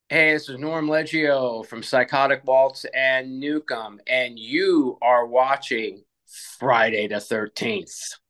Hey, this is Norm Leggio from Psychotic Waltz and Nukem, and you are watching Friday the 13th.